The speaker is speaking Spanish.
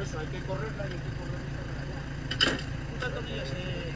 eso hay que correrla y hay que correrla. Un tornillo se...